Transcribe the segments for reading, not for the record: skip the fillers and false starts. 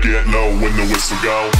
get low when the whistle go.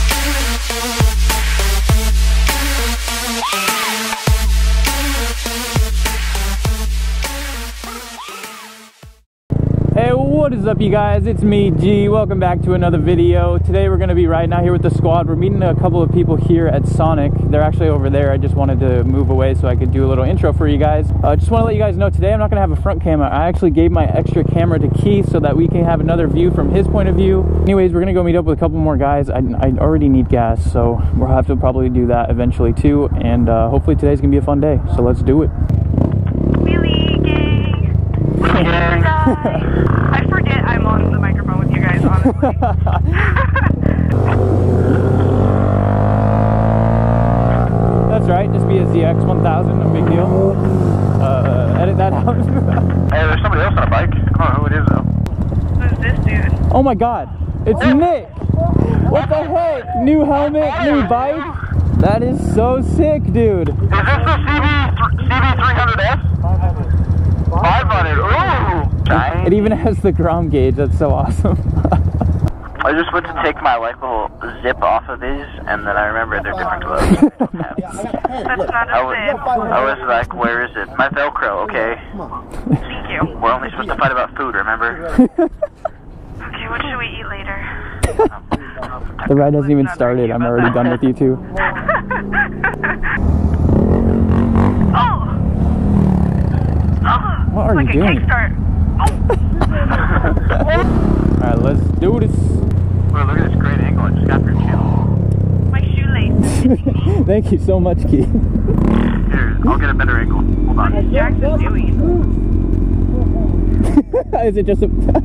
Hey, what is up, you guys? It's me, G. Welcome back to another video. Today we're going to be riding out here with the squad. We're meeting a couple of people here at Sonic. They're actually over there. I just wanted to move away so I could do a little intro for you guys. Just want to let you guys know today I'm not going to have a front camera. I actually gave my extra camera to Keith so that we can have another view from his point of view. Anyways, we're going to go meet up with a couple more guys. I already need gas, so we'll have to probably do that eventually too. And hopefully today's going to be a fun day. So let's do it. Wheelie gang. I forget I'm on the microphone with you guys, honestly. That's right, just be a ZX1000, no big deal. Edit that out. Hey, there's somebody else on a bike. I don't know who it is though. Who's this dude? Oh my god, it's Nick! What the heck? New helmet, new bike? That is so sick, dude. Is this the CB300S? 500. Ooh! It even has the ground gauge, that's so awesome. I just went to take my like little zip off of these, and then I remembered they're different gloves. That's not a zip. I was like, where is it? My Velcro, okay. Thank you. We're only supposed to fight about food, remember? Okay, what should we eat later? The ride hasn't even started, I'm already done with you two. Oh! What are you doing? Like a kickstart. Alright, let's do this. Well, look at this great angle I just got for your channel. My shoelace. Thank you so much, Keith. Here, I'll get a better angle. Hold on. What's Jackson doing? Is it just a... Dude,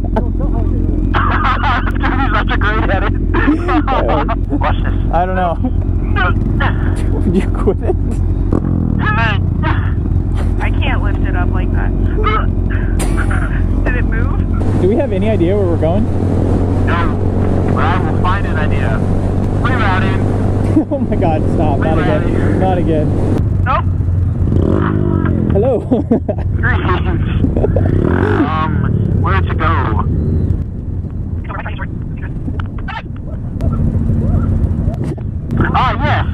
he's such a great edit. Watch this. I don't know. Would you quit it? I can't lift it up like that. Did it move? Do we have any idea where we're going? No, but I will find an idea. Rerouting. Oh my god, stop. Not again. Not again. Nope. Hello. Where to go? Ah, yes.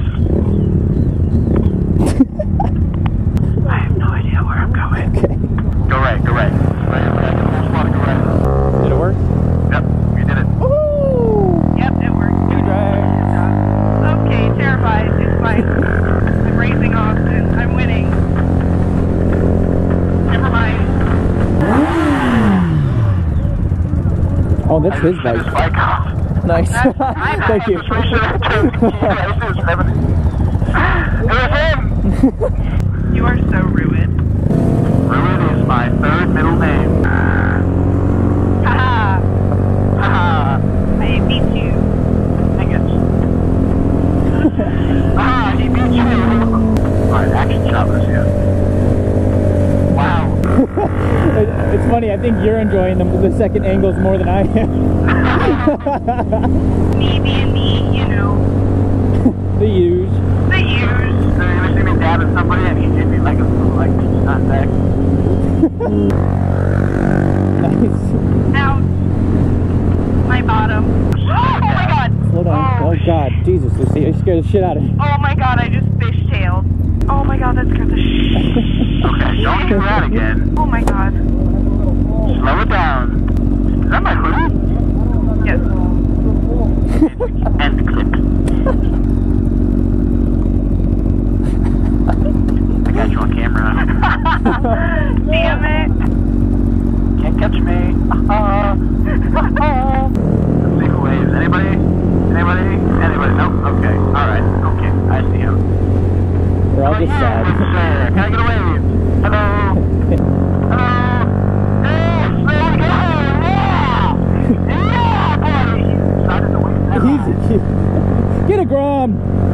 I have no idea where I'm going. Okay. Go right, go right. Just want to go right. Did it work? Yep, you did it. Woo! Yep, it worked. Good drive. Okay, terrified. It's fine. I'm racing off and I'm winning. Never mind. Oh, that's his This bike. bike off. Nice. Thank you. It was him! You are so rude. Ruin is my third middle name. Haha. Haha. I beat you. Dang it. Ah, he beat you. Alright, action shot this here. Wow. It's funny, I think you're enjoying the second angles more than I am. Me being me, you know. The huge. The use. So you ever see me dabbing somebody and he hit me like a like not back? Nice. Ouch. My bottom. Oh my god. Slow down. Oh god, Jesus, Lucy, you scared the shit out of me. Oh my god, I just fishtailed. Oh my god, that scared the shit. Okay, don't do that again. Oh my god. Slow it down. Is that my hoodie? Yes. End clip. I got you on camera. Damn it. Can't catch me. Let's see who waves. Anybody? Anybody? Anybody? Nope. Okay. Alright. Okay. I see him. We're all Oh, just yeah, sad. it's there. Can I get a wave? Hello? Hello? Yes! There we go! Yeah! Yeah, buddy! He started to wave now. Easy. Get a Grom.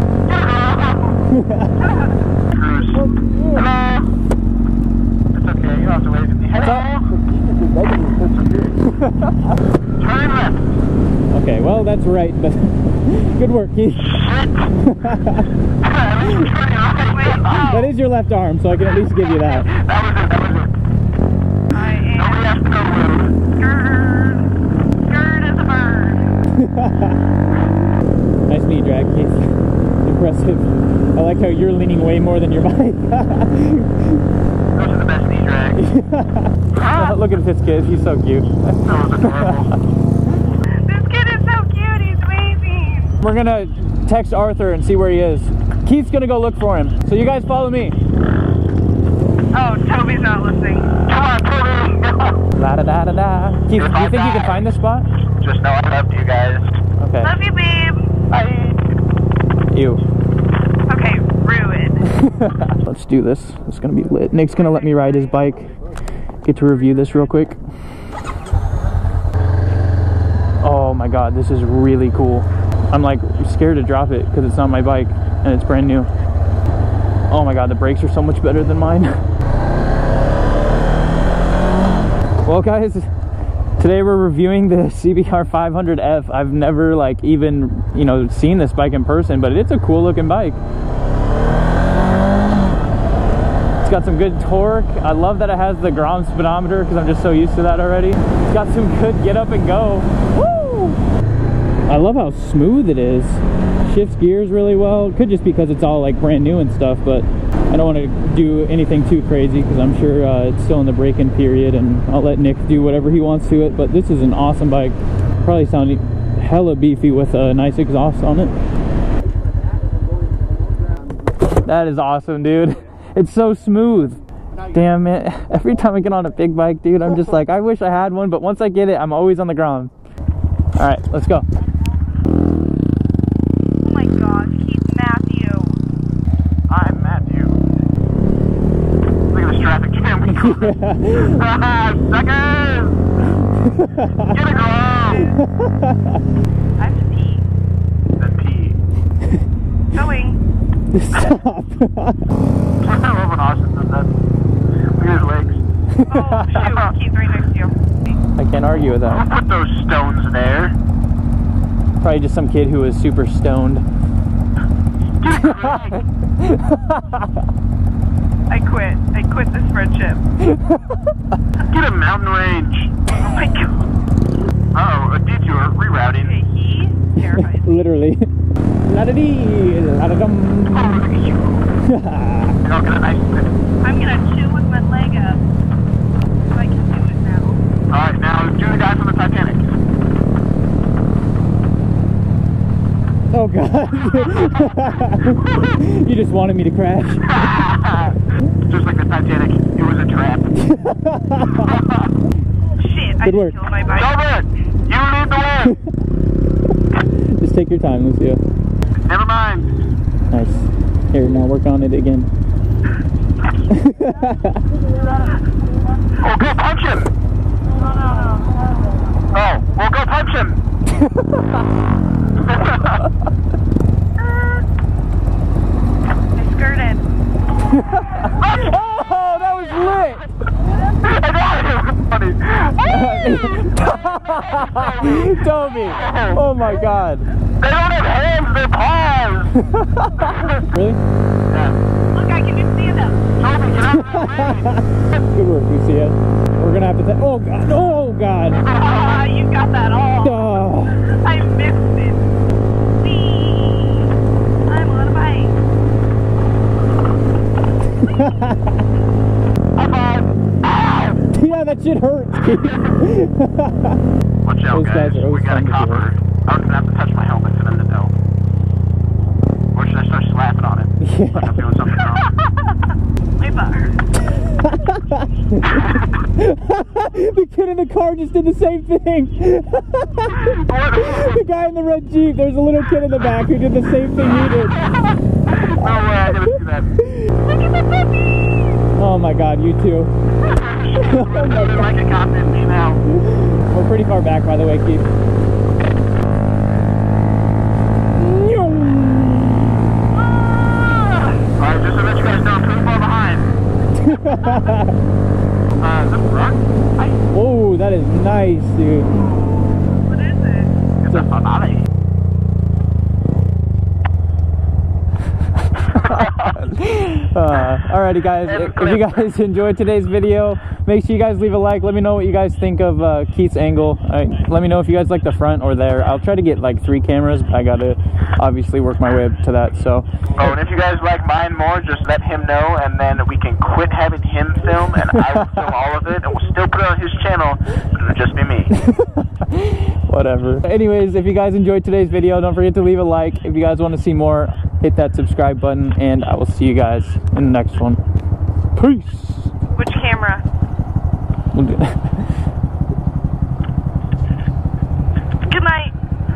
Cruise. Hello? It's okay. You don't have to wave at me. Hello? Turn left. Okay, well, that's right, but good work, Keith. That is your left arm, so I can at least give you that. That was it. I am Nobody has to go blue. scared as a bird. Nice knee drag, Keith. Impressive. I like how you're leaning way more than your bike. Those are the best knee drags. Look at this kid, he's so cute. That was adorable. This kid is so cute. He's amazing. We're gonna text Arthur and see where he is. Keith's gonna go look for him. So you guys follow me. Oh, Toby's not listening. Come on, Toby. Da da da da da. Keith, do you think you can find this spot? Just know I love you guys. Okay. Love you, babe. Bye. Ew. Okay, ruined. Let's do this. It's gonna be lit. Nick's gonna let me ride his bike. Get to review this real quick. Oh my god, this is really cool. I'm like scared to drop it because it's not my bike and it's brand new. Oh my god, the brakes are so much better than mine. Well guys, today we're reviewing the CBR 500F. I've never like even, you know, seen this bike in person, but it's a cool looking bike. It's got some good torque. I love that it has the ground speedometer because I'm just so used to that already. It's got some good get up and go. Woo! I love how smooth it is. Shifts gears really well. Could just because it's all like brand new and stuff, but I don't want to do anything too crazy because I'm sure it's still in the break-in period, and I'll let Nick do whatever he wants to it. But this is an awesome bike. Probably sounding hella beefy with a nice exhaust on it. That is awesome, dude. It's so smooth. Damn it. Every time I get on a big bike, dude, I'm just like, I wish I had one, but once I get it, I'm always on the ground. All right, let's go. Oh my gosh, he's Matthew. I'm Matthew. Look at this traffic jam we got. Suckers! Get a ground! I have to pee. Then pee. Going. Stop. I love when Austin does that. Look at his legs. Oh shoot, he's right next to you. I can't argue with that. Don't put those stones there. Probably just some kid who was super stoned. I quit. I quit this friendship. Get a mountain range. Oh my god. Uh-oh, a detour, rerouting. Okay, he terrified. Literally. La-da-dee, la-da-dum. Oh, look at you. I'll get a nice spin. I'm gonna chew with my leg up. So I can do it now. Alright, now do the guy from the Titanic. Oh god. You just wanted me to crash. Just like the Titanic, it was a trap. Shit, I Good just work. killed my bike. Over! You lead the way! Just take your time, Lucio. Never mind. Nice. Here, now work on it again. Oh, go punch him! Oh, well, go punch him! I skirted. Oh, that was lit! Funny. Toby! Oh my god. They don't have hands, they're paws! Really? Yeah. Look, I can just stand up. Toby, get out of the way! Good work, Lucia. We're gonna have to oh god, oh god! Ah, you got that all. Oh. I missed it. See, I'm on a bike. High five! Ow! Yeah, that shit hurts. Watch out, Those guys are we always got fun a to copper. I don't even have to touch my helmet for them to know. Or should I start slapping on it? Yeah. Like I'm doing something wrong. My butt hurts. The kid in the car just did the same thing. The guy in the red Jeep, there's a little kid in the back who did the same thing you did. No way, I gotta see that. Look at the puppy. Oh my god, you too. They're like a cop in me now. We're pretty far back, by the way, Keith. Alright, just to let you guys know, I'm pretty far behind. Is this rock? Oh, that is nice, dude. What is it? It's a finale. Alrighty, guys. If you guys enjoyed today's video, make sure you guys leave a like. Let me know what you guys think of Keith's angle. Let me know if you guys like the front or there. I'll try to get like 3 cameras. I gotta obviously work my way up to that. So. Oh, and if you guys like mine more, just let him know, and then we can quit having him film, and I will film all of it, and we'll still put it on his channel, but it'll just be me. Whatever. Anyways, if you guys enjoyed today's video, don't forget to leave a like. If you guys want to see more, hit that subscribe button, and I will see you guys in the next one. Peace. Which camera? Good night.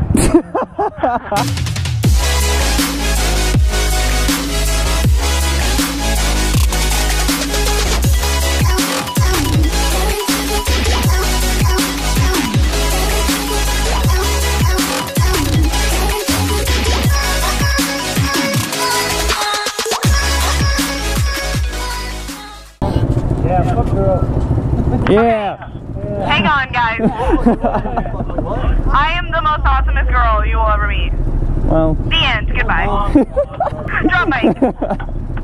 Yeah. Hang on, guys. I am the most awesomest girl you will ever meet. Well. The end. Goodbye. Drop mic.